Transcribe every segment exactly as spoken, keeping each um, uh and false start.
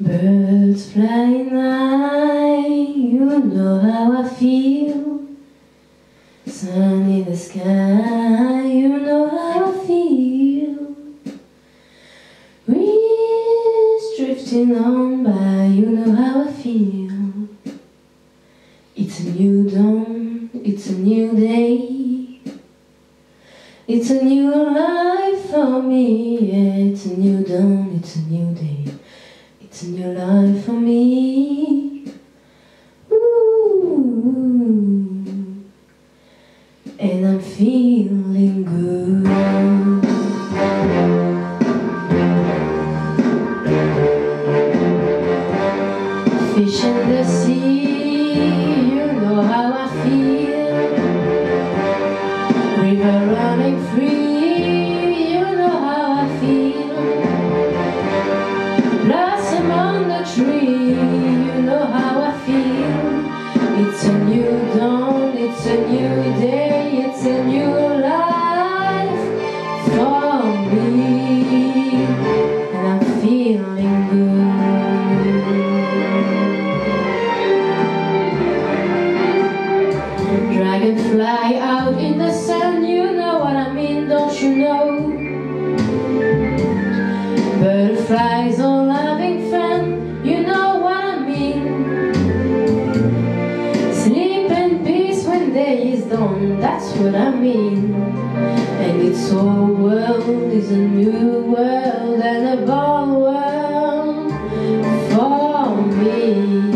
Birds flying high, you know how I feel. Sun in the sky, you know how I feel. Breeze drifting on by, you know how I feel. It's a new dawn, it's a new day. It's a new life for me, yeah. It's a new dawn, it's a new day. It's a new life for me. Ooh. And I'm feeling good. Fish in the sea, you know how I feel. River running free, you know how I feel. Blossom on the tree, you know how I feel. It's a new dawn, it's a new day, it's a new life for me. And I'm feeling good. Dragonfly out in the sun, you know what I mean, don't you know? Butterflies all having fun, you know what I mean. Sleep in peace when day is done, that's what I mean. And its whole world is a new world and a bold world for me.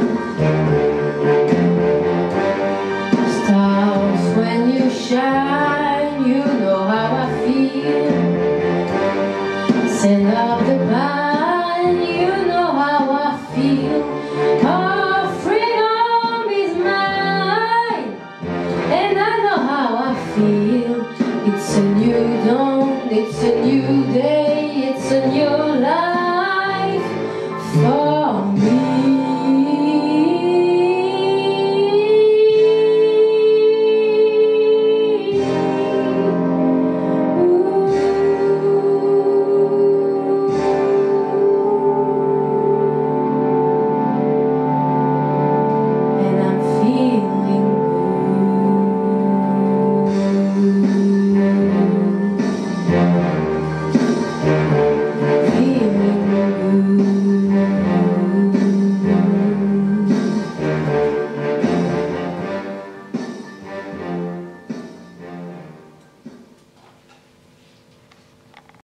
Stars when you shine,